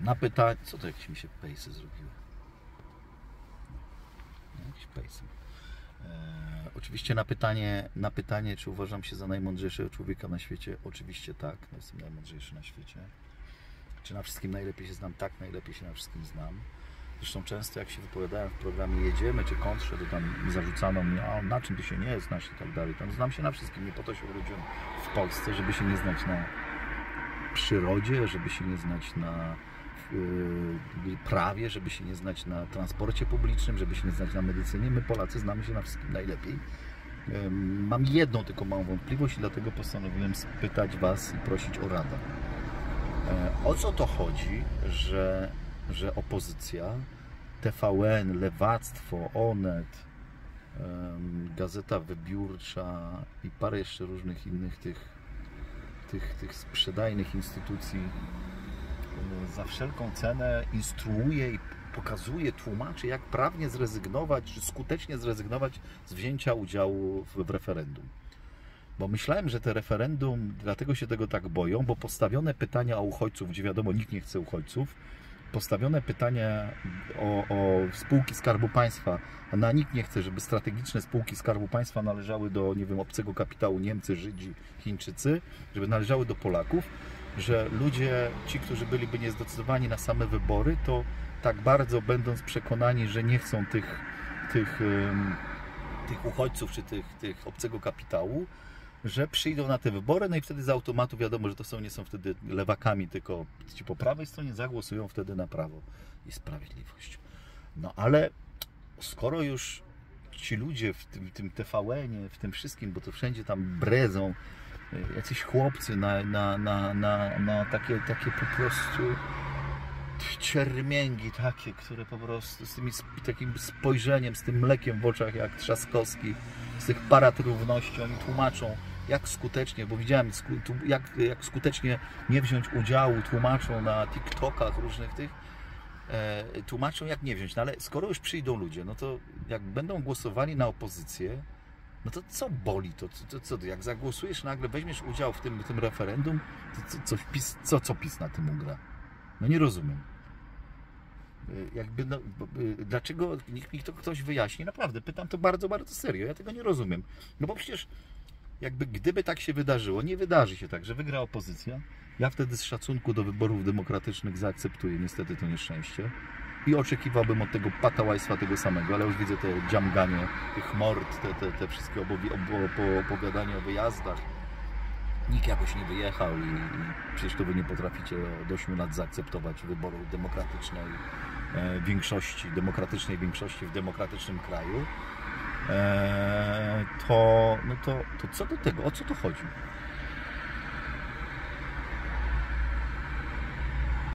Na pytanie... Co to jakieś mi się pejsy zrobiły? Jakieś pejsy. Oczywiście na pytanie, czy uważam się za najmądrzejszego człowieka na świecie, oczywiście tak, no jestem najmądrzejszy na świecie. Czy na wszystkim najlepiej się znam? Tak, najlepiej się na wszystkim znam. Zresztą często jak się wypowiadałem w programie Jedziemy czy Kontrze, to tam zarzucano mi, a na czym ty się nie znasz i tak dalej. Tam znam się na wszystkim, nie po to się urodziłem w Polsce, żeby się nie znać na przyrodzie, żeby się nie znać na prawie, żeby się nie znać na transporcie publicznym, żeby się nie znać na medycynie. My Polacy znamy się na wszystkim najlepiej. Mam jedną tylko małą wątpliwość i dlatego postanowiłem spytać Was i prosić o radę. O co to chodzi, że opozycja, TVN, Lewactwo, Onet, Gazeta Wybiórcza i parę jeszcze różnych innych tych sprzedajnych instytucji za wszelką cenę instruuje i pokazuje, tłumaczy, jak prawnie zrezygnować, czy skutecznie zrezygnować z wzięcia udziału w referendum. Bo myślałem, że te referendum, dlatego się tego tak boją, bo postawione pytania o uchodźców, gdzie wiadomo, nikt nie chce uchodźców, postawione pytania o spółki Skarbu Państwa, a nikt nie chce, żeby strategiczne spółki Skarbu Państwa należały do, nie wiem, obcego kapitału, Niemcy, Żydzi, Chińczycy, żeby należały do Polaków, że ludzie, ci, którzy byliby niezdecydowani na same wybory, to tak bardzo będąc przekonani, że nie chcą tych uchodźców, czy tych obcego kapitału, że przyjdą na te wybory, no i wtedy z automatu wiadomo, że to nie są wtedy lewakami, tylko ci po prawej stronie zagłosują wtedy na Prawo i Sprawiedliwość. No ale skoro już ci ludzie w tym TVN-ie, w tym wszystkim, bo to wszędzie tam bredzą, jacyś chłopcy na takie po prostu ciermięgi takie, które po prostu z takim spojrzeniem, z tym mlekiem w oczach jak Trzaskowski, z tych parad równości, oni tłumaczą, jak skutecznie, bo widziałem, jak skutecznie nie wziąć udziału, tłumaczą na TikTokach różnych tłumaczą, jak nie wziąć. No ale skoro już przyjdą ludzie, no to jak będą głosowali na opozycję, no to co boli to? Jak zagłosujesz, nagle weźmiesz udział w tym referendum, to co PiS na tym ugra? No nie rozumiem. Jakby, no, dlaczego, niech mi to ktoś wyjaśni, naprawdę, pytam to bardzo, bardzo serio, ja tego nie rozumiem. No bo przecież, jakby gdyby tak się wydarzyło, nie wydarzy się tak, że wygra opozycja, ja wtedy z szacunku do wyborów demokratycznych zaakceptuję niestety to nieszczęście i oczekiwałbym od tego patałajstwa tego samego, ale już widzę te dziamganie, tych mord, te wszystkie opowiadania o wyjazdach. Nikt jakoś nie wyjechał i przecież to wy nie potraficie od 8 lat zaakceptować wyboru demokratycznej większości w demokratycznym kraju, to co do tego, o co to chodzi?